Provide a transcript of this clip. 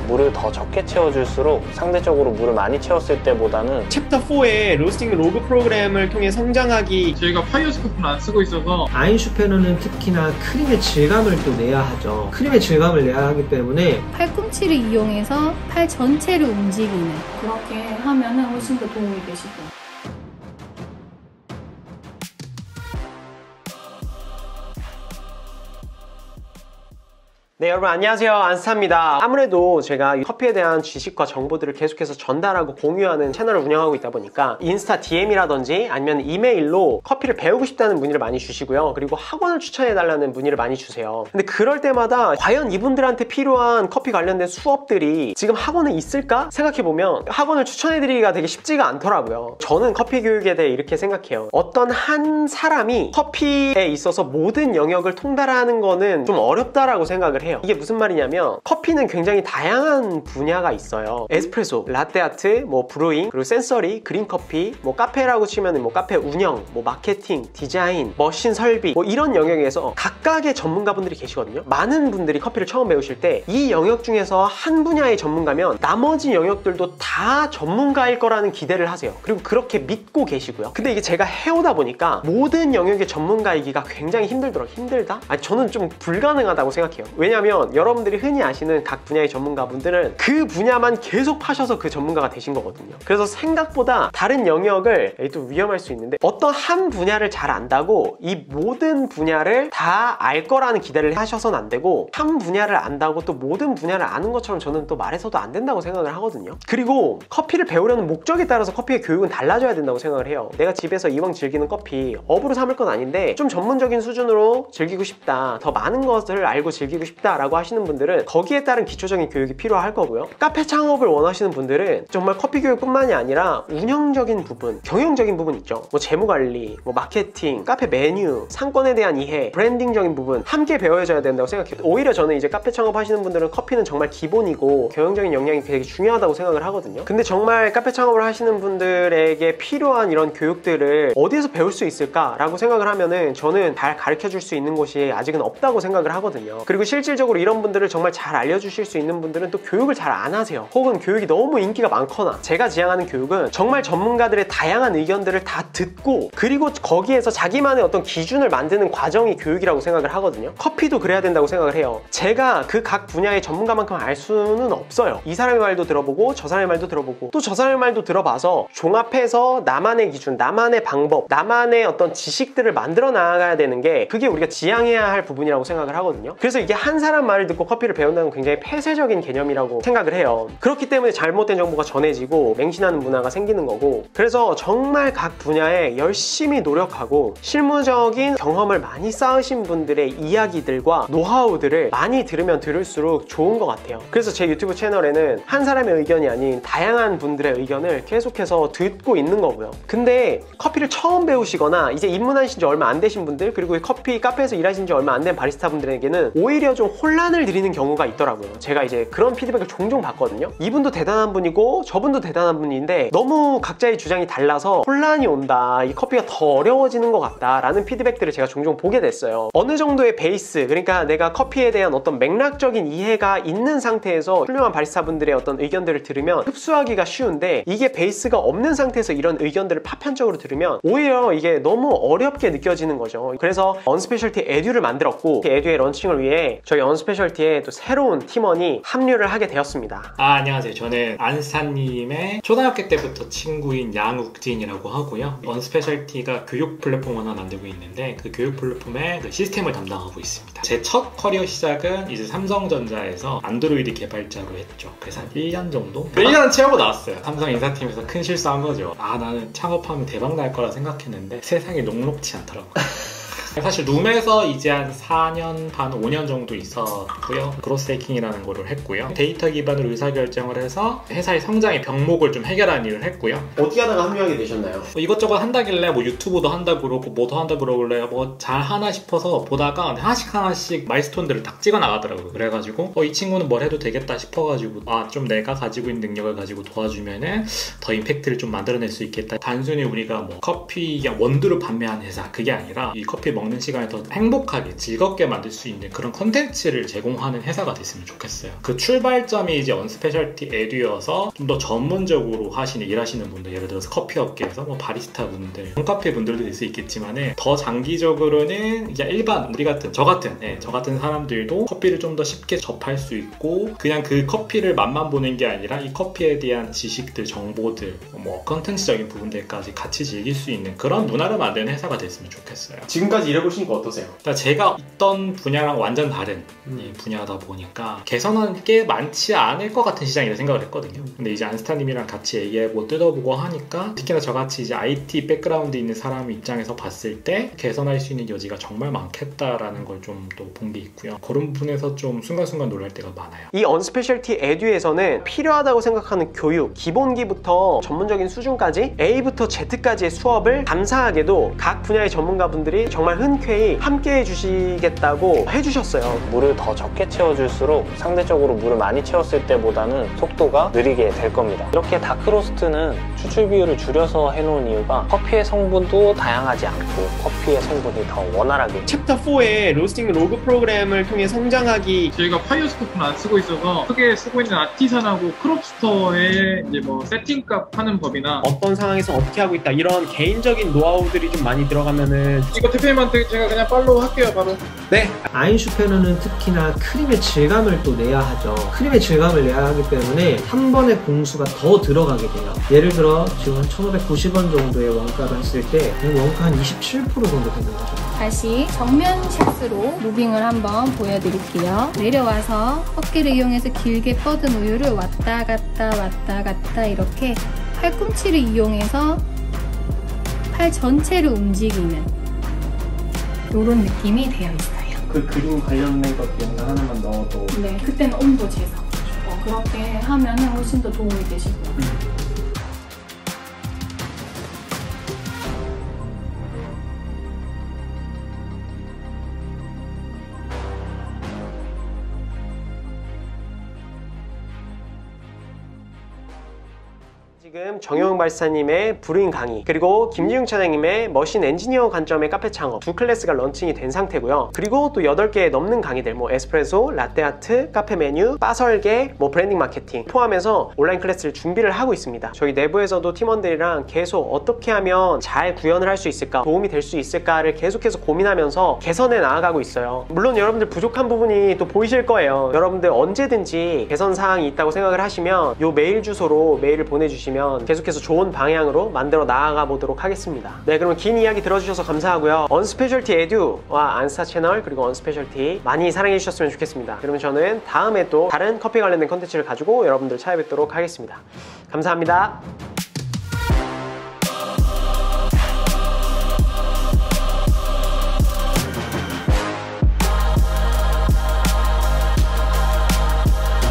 물을 더 적게 채워줄수록 상대적으로 물을 많이 채웠을 때보다는 챕터 4의 로스팅 로그 프로그램을 통해 성장하기, 저희가 파이어 스코프는 안 쓰고 있어서 아인슈페너는 특히나 크림의 질감을 또 내야 하죠. 크림의 질감을 내야 하기 때문에 팔꿈치를 이용해서 팔 전체를 움직이는, 그렇게 하면은 훨씬 더 도움이 되시고. 네, 여러분 안녕하세요, 안스타입니다. 아무래도 제가 커피에 대한 지식과 정보들을 계속해서 전달하고 공유하는 채널을 운영하고 있다 보니까 인스타 DM이라든지 아니면 이메일로 커피를 배우고 싶다는 문의를 많이 주시고요, 그리고 학원을 추천해달라는 문의를 많이 주세요. 근데 그럴 때마다 과연 이분들한테 필요한 커피 관련된 수업들이 지금 학원에 있을까 생각해보면 학원을 추천해드리기가 되게 쉽지가 않더라고요. 저는 커피 교육에 대해 이렇게 생각해요. 어떤 한 사람이 커피에 있어서 모든 영역을 통달하는 거는 좀 어렵다라고 생각을 해요. 이게 무슨 말이냐면, 커피는 굉장히 다양한 분야가 있어요. 에스프레소, 라떼아트, 뭐 브루잉, 그리고 센서리, 그린커피, 뭐 카페라고 치면 뭐 카페 운영, 뭐 마케팅, 디자인, 머신 설비, 뭐 이런 영역에서 각각의 전문가분들이 계시거든요. 많은 분들이 커피를 처음 배우실 때 이 영역 중에서 한 분야의 전문가면 나머지 영역들도 다 전문가일 거라는 기대를 하세요. 그리고 그렇게 믿고 계시고요. 근데 이게 제가 해오다 보니까 모든 영역의 전문가이기가 굉장히 힘들다? 아니, 저는 좀 불가능하다고 생각해요. 왜냐면 여러분들이 흔히 아시는 각 분야의 전문가분들은 그 분야만 계속 파셔서 그 전문가가 되신 거거든요. 그래서 생각보다 다른 영역을, 또 위험할 수 있는데, 어떤 한 분야를 잘 안다고 이 모든 분야를 다 알 거라는 기대를 하셔서는 안 되고, 한 분야를 안다고 또 모든 분야를 아는 것처럼 저는 또 말해서도 안 된다고 생각을 하거든요. 그리고 커피를 배우려는 목적에 따라서 커피의 교육은 달라져야 된다고 생각을 해요. 내가 집에서 이왕 즐기는 커피 업으로 삼을 건 아닌데 좀 전문적인 수준으로 즐기고 싶다, 더 많은 것을 알고 즐기고 싶다 라고 하시는 분들은 거기에 따른 기초적인 교육이 필요할 거고요. 카페 창업을 원하시는 분들은 정말 커피 교육뿐만이 아니라 운영적인 부분, 경영적인 부분 있죠. 뭐 재무관리, 뭐 마케팅, 카페 메뉴, 상권에 대한 이해, 브랜딩적인 부분 함께 배워줘야 된다고 생각해요. 오히려 저는 이제 카페 창업하시는 분들은 커피는 정말 기본이고 경영적인 역량이 되게 중요하다고 생각을 하거든요. 근데 정말 카페 창업을 하시는 분들에게 필요한 이런 교육들을 어디에서 배울 수 있을까 라고 생각을 하면은 저는 잘 가르쳐 줄 수 있는 곳이 아직은 없다고 생각을 하거든요. 그리고 실질적으로 이런 분들을 정말 잘 알려주실 수 있는 분들은 또 교육을 잘 안 하세요. 혹은 교육이 너무 인기가 많거나. 제가 지향하는 교육은 정말 전문가들의 다양한 의견들을 다 듣고, 그리고 거기에서 자기만의 어떤 기준을 만드는 과정이 교육이라고 생각을 하거든요. 커피도 그래야 된다고 생각을 해요. 제가 그 각 분야의 전문가만큼 알 수는 없어요. 이 사람의 말도 들어보고 저 사람의 말도 들어보고 또 저 사람의 말도 들어봐서 종합해서 나만의 기준, 나만의 방법, 나만의 어떤 지식들을 만들어 나가야 되는 게, 그게 우리가 지향해야 할 부분이라고 생각을 하거든요. 그래서 이게 한 사람 말을 듣고 커피를 배운다는 건 굉장히 폐쇄적인 개념이라고 생각을 해요. 그렇기 때문에 잘못된 정보가 전해지고 맹신하는 문화가 생기는 거고, 그래서 정말 각 분야에 열심히 노력하고 실무적인 경험을 많이 쌓으신 분들의 이야기들과 노하우들을 많이 들으면 들을수록 좋은 것 같아요. 그래서 제 유튜브 채널에는 한 사람의 의견이 아닌 다양한 분들의 의견을 계속해서 듣고 있는 거고요. 근데 커피를 처음 배우시거나 이제 입문하신 지 얼마 안 되신 분들, 그리고 커피 카페에서 일하신 지 얼마 안 된 바리스타 분들에게는 오히려 좀 혼란을 드리는 경우가 있더라고요. 제가 이제 그런 피드백을 종종 받거든요. 이분도 대단한 분이고 저분도 대단한 분인데 너무 각자의 주장이 달라서 혼란이 온다, 이 커피가 더 어려워지는 것 같다 라는 피드백들을 제가 종종 보게 됐어요. 어느 정도의 베이스, 그러니까 내가 커피에 대한 어떤 맥락적인 이해가 있는 상태에서 훌륭한 바리스타 분들의 어떤 의견들을 들으면 흡수하기가 쉬운데, 이게 베이스가 없는 상태에서 이런 의견들을 파편적으로 들으면 오히려 이게 너무 어렵게 느껴지는 거죠. 그래서 언스페셜티 에듀를 만들었고, 에듀의 런칭을 위해 저희 언스페셜티에 또 새로운 팀원이 합류를 하게 되었습니다. 안녕하세요. 저는 안스타님의 초등학교 때부터 친구인 양욱진이라고 하고요. 언스페셜티가 교육 플랫폼 하나 만들고 있는데 그 교육 플랫폼의 그 시스템을 담당하고 있습니다. 제 첫 커리어 시작은 이제 삼성전자에서 안드로이드 개발자로 했죠. 그래서 한 1년 정도? 1년 채우고 나왔어요. 삼성 인사팀에서 큰 실수한 거죠. 나는 창업하면 대박 날 거라 생각했는데 세상이 녹록지 않더라고요. 사실 룸에서 이제 한 4년 반, 5년 정도 있었고요. 그로스 해킹이라는 거를 했고요. 데이터 기반으로 의사결정을 해서 회사의 성장의 병목을 좀 해결하는 일을 했고요. 어떻게 하다가 합류하게 되셨나요? 이것저것 한다길래 뭐 유튜브도 한다고 그러고 뭐도 한다고 그러길래 뭐 잘 하나 싶어서 보다가 하나씩 마일스톤들을 딱 찍어 나가더라고요. 그래가지고 이 친구는 뭘 해도 되겠다 싶어가지고 좀 내가 가지고 있는 능력을 가지고 도와주면은 더 임팩트를 좀 만들어낼 수 있겠다. 단순히 우리가 뭐 커피 그냥 원두를 판매하는 회사, 그게 아니라 이 커피 먹는 시간을 더 행복하게 즐겁게 만들 수 있는 그런 컨텐츠를 제공하는 회사가 됐으면 좋겠어요. 그 출발점이 이제 언스페셜티 에듀여서 좀 더 전문적으로 일하시는 분들, 예를 들어서 커피 업계에서 뭐 바리스타 분들, 홈카페 분들도 될 수 있겠지만은 더 장기적으로는 이제 일반 우리 같은 저 같은 사람들도 커피를 좀 더 쉽게 접할 수 있고, 그냥 그 커피를 맛만 보는 게 아니라 이 커피에 대한 지식들, 정보들, 뭐 컨텐츠적인 부분들까지 같이 즐길 수 있는 그런 문화를 만드는 회사가 됐으면 좋겠어요. 지금까지 일해보시니까 어떠세요? 그러니까 제가 있던 분야랑 완전 다른 이 분야다 보니까 개선할 게 많지 않을 것 같은 시장이라 생각을 했거든요. 근데 이제 안스타님이랑 같이 얘기해보고 뜯어보고 하니까, 특히나 저같이 이제 IT 백그라운드 있는 사람 입장에서 봤을 때 개선할 수 있는 여지가 정말 많겠다라는 걸 좀 또 본 게 있고요. 그런 부분에서 좀 순간순간 놀랄 때가 많아요. 이 언스페셜티 에듀에서는 필요하다고 생각하는 교육, 기본기부터 전문적인 수준까지 A부터 Z까지의 수업을 감사하게도 각 분야의 전문가분들이 정말 흔쾌히 함께 해주시겠다고 해주셨어요. 물을 더 적게 채워줄수록 상대적으로 물을 많이 채웠을 때보다는 속도가 느리게 될 겁니다. 이렇게 다크로스트는 추출 비율을 줄여서 해놓은 이유가 커피의 성분도 다양하지 않고 커피의 성분이 더 원활하게. 챕터 4의 로스팅 로그 프로그램을 통해 성장하기. 저희가 파이어스코프는 안 쓰고 있어서 크게 쓰고 있는 아티산하고 크롭스터의 이제 뭐 세팅값 하는 법이나 어떤 상황에서 어떻게 하고 있다, 이런 개인적인 노하우들이 좀 많이 들어가면은. 이거 대표님한테 제가 그냥 팔로우 할게요 바로. 네. 아인슈페너는 특히나 크림의 질감을 또 내야 하죠. 크림의 질감을 내야 하기 때문에 한 번의 공수가 더 들어가게 돼요. 예를 들어 지금 한 1,590원 정도의 원가를 했을 때 원가 한 27% 정도 되는 거죠. 다시 정면 샷으로 무빙을 한번 보여드릴게요. 내려와서 어깨를 이용해서 길게 뻗은 우유를 왔다 갔다 이렇게 팔꿈치를 이용해서 팔 전체를 움직이는 이런 느낌이 되어 있어요. 그 그림 관련된 것도 영상 하나만 넣어도. 네, 그때는 온도 재서 그렇게 하면 훨씬 더 도움이 되실 거예요. 지금 정영 발사님의 브루잉 강의, 그리고 김지웅 차장님의 머신 엔지니어 관점의 카페 창업 두 클래스가 런칭이 된 상태고요. 그리고 또 8개 넘는 강의들, 뭐 에스프레소, 라떼아트, 카페 메뉴, 바 설계, 뭐 브랜딩 마케팅 포함해서 온라인 클래스를 준비를 하고 있습니다. 저희 내부에서도 팀원들이랑 계속 어떻게 하면 잘 구현을 할 수 있을까, 도움이 될 수 있을까를 계속해서 고민하면서 개선해 나아가고 있어요. 물론 여러분들 부족한 부분이 또 보이실 거예요. 여러분들 언제든지 개선 사항이 있다고 생각을 하시면 요 메일 주소로 메일을 보내주시면 계속해서 좋은 방향으로 만들어 나아가 보도록 하겠습니다. 네, 그러면 긴 이야기 들어주셔서 감사하고요. 언스페셜티 에듀와 안스타 채널, 그리고 언스페셜티 많이 사랑해 주셨으면 좋겠습니다. 그러면 저는 다음에 또 다른 커피 관련된 컨텐츠를 가지고 여러분들 찾아뵙도록 하겠습니다. 감사합니다.